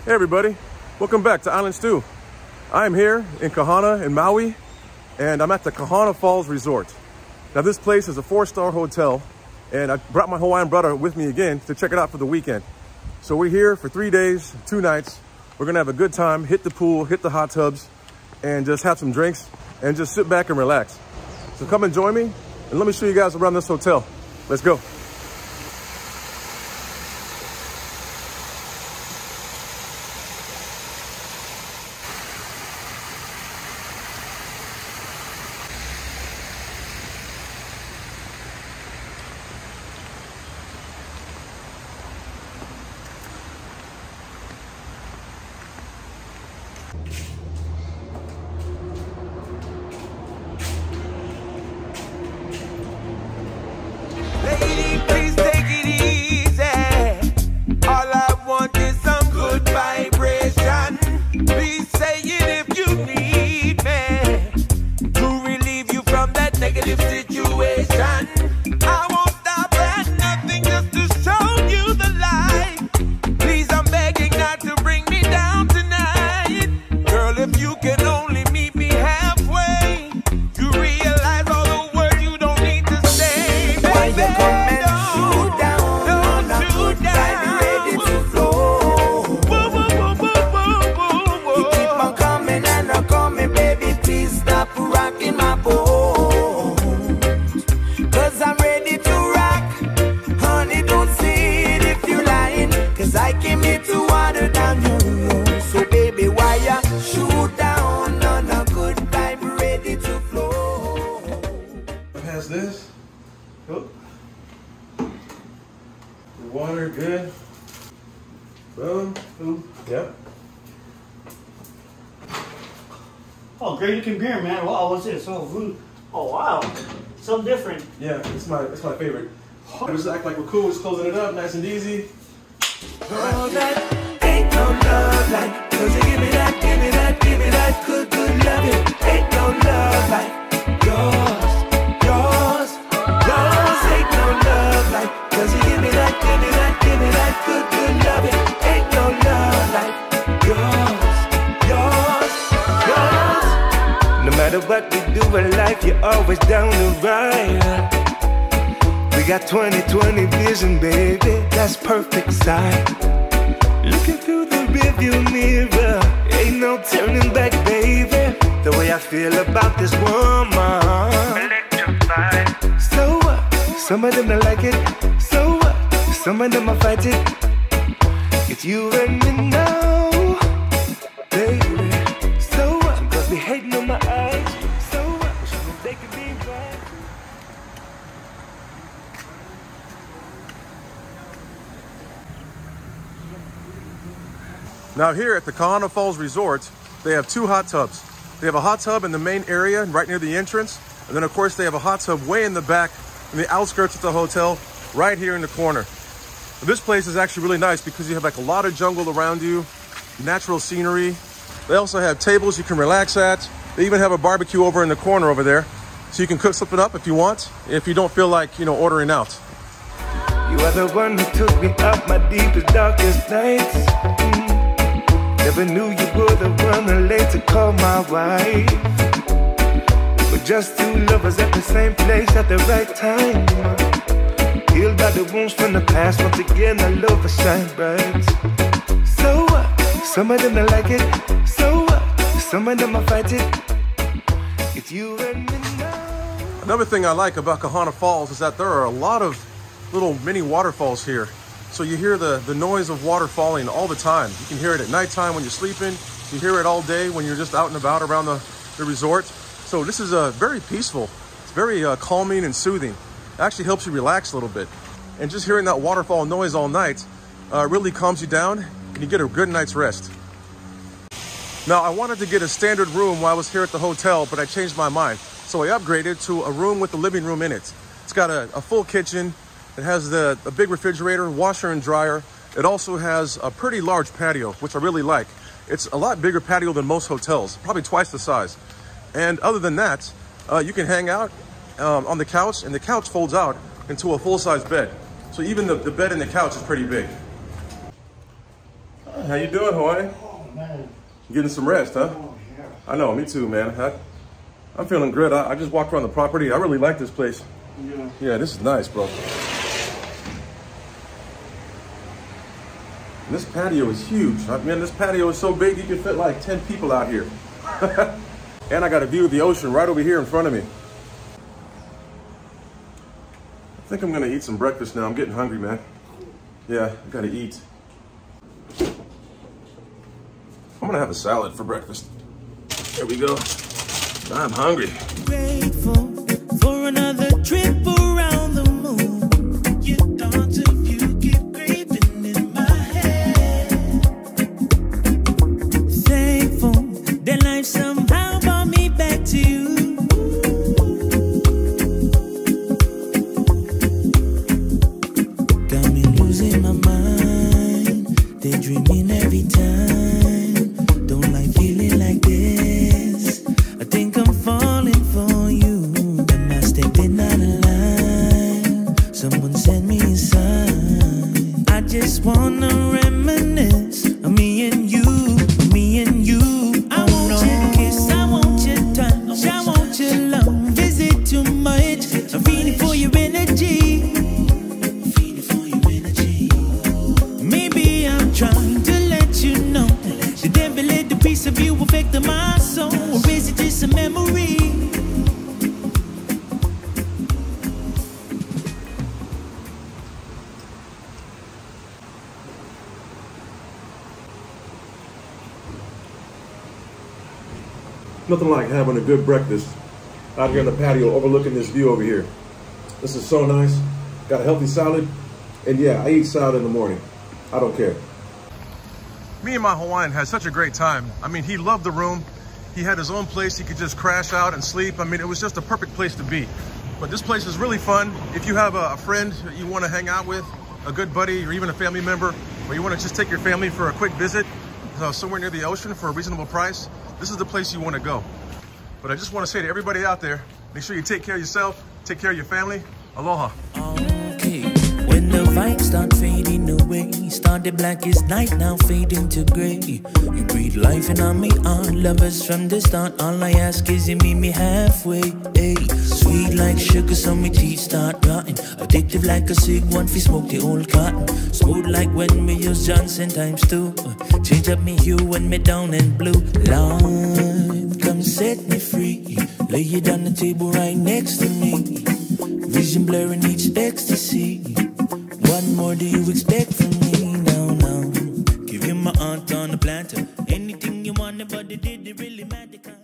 Hey everybody, welcome back to Island Stew. I am here in Kahana in Maui, and I'm at the Kahana Falls Resort. Now this place is a 4-star hotel, and I brought my Hawaiian brother with me again to check it out for the weekend. So we're here for 3 days, 2 nights. We're gonna have a good time, hit the pool, hit the hot tubs, and just have some drinks and just sit back and relax. So come and join me, and let me show you guys around this hotel. Let's go. This. Oh. The water, good. Boom. Boom. Yep. Oh, great looking beer, man. Wow, what's this? Oh wow. Something different. Yeah, it's my favorite. Just act like we're cool, just closing it up, nice and easy. Oh, that ain't no love like, 'cause you give me that, give me that, give me that good, good loving. Ain't no love like yours. Ain't no love like, 'cause you give me that, give me that, give me that good, good loving. Ain't no love like yours. No matter what we do in life, you're always down the ride. We got 20/20 vision, baby, that's perfect sight. Looking through the rearview mirror, ain't no turning back, baby. The way I feel about this woman, electrified. So what? Some of them don't like it. So what? Some of them will fight it. It's you and me now, baby. So what? Some girls be hating on my eyes. So what? They could be right. Now here at the Kahana Falls Resort, they have 2 hot tubs. They have a hot tub in the main area right near the entrance. And then of course they have a hot tub way in the back in the outskirts of the hotel, right here in the corner. This place is actually really nice because you have like a lot of jungle around you, natural scenery. They also have tables you can relax at. They even have a barbecue over in the corner over there, so you can cook something up if you want, if you don't feel like, ordering out. You are the one who took me out my deepest, darkest nights. Never knew you were the one I late to call my wife. We're just 2 lovers at the same place at the right time. Healed by the wounds from the past. Once again, our love will shine bright. So what? Some of them don't like it. So what? Some of them will fight it. It's you and me now. Another thing I like about Kahana Falls is that there are a lot of little mini waterfalls here. So you hear the noise of water falling all the time. You can hear it at nighttime when you're sleeping. You hear it all day when you're just out and about around the resort. So this is very peaceful. It's very calming and soothing. It actually helps you relax a little bit. And just hearing that waterfall noise all night really calms you down and you get a good night's rest. Now I wanted to get a standard room while I was here at the hotel, but I changed my mind. So I upgraded to a room with a living room in it. It's got a full kitchen. It has a big refrigerator, washer and dryer. It also has a pretty large patio, which I really like. It's a lot bigger patio than most hotels, probably twice the size. And other than that, you can hang out on the couch, and the couch folds out into a full-size bed. So even the bed and the couch is pretty big. How you doing, Hawaii? Oh, man. Getting some rest, huh? Oh, yeah. I know, me too, man. I'm feeling good. I just walked around the property. I really like this place. Yeah. Yeah, this is nice, bro. This patio is huge. Man, this patio is so big, you can fit like 10 people out here. And I got a view of the ocean right over here in front of me. I think I'm gonna eat some breakfast now. I'm getting hungry, man. Yeah, I gotta eat. I'm gonna have a salad for breakfast. There we go. I'm hungry. Grateful for another trip around the moon. Your thoughts of you keep creeping in my head. Thankful that life somehow brought me back to you. Got me losing my mind, daydreaming every time. Don't like feeling like this. I think I'm falling for you. Am I stepping out of line? Someone send me a sign. I just wanna reminisce of me and you, me and you. I want your kiss, I want your touch, I want your love. Is it too much? I'm feeling for your energy. Maybe I'm trying to let you know the devil let the piece of you affect my soul. Or is it just a memory? Nothing like having a good breakfast out here on the patio overlooking this view over here. This is so nice. Got a healthy salad. And yeah, I eat salad in the morning. I don't care. Me and my Hawaiian had such a great time. I mean, he loved the room. He had his own place. He could just crash out and sleep. I mean, it was just a perfect place to be. But this place is really fun. If you have a friend that you want to hang out with, a good buddy, or even a family member, or you want to just take your family for a quick visit somewhere near the ocean for a reasonable price, this is the place you want to go. But I just want to say to everybody out there, make sure you take care of yourself, take care of your family. Aloha. Okay, when the vibes start fading away, start the blackest night now fading to gray. You breathe life in on me, on lovers from the start. All I ask is you meet me halfway. Hey, sweet like sugar, so my teeth start rotting. Addictive like a cig, one fi smoke the old cotton. Smooth like when we use Johnson times 2. Change up me hue when me down and blue. Lord, come set me free. Lay it on the table right next to me. Vision blurring each ecstasy. What more do you expect from me now? Give you my aunt on the planter. Anything you want, but it did it really matter.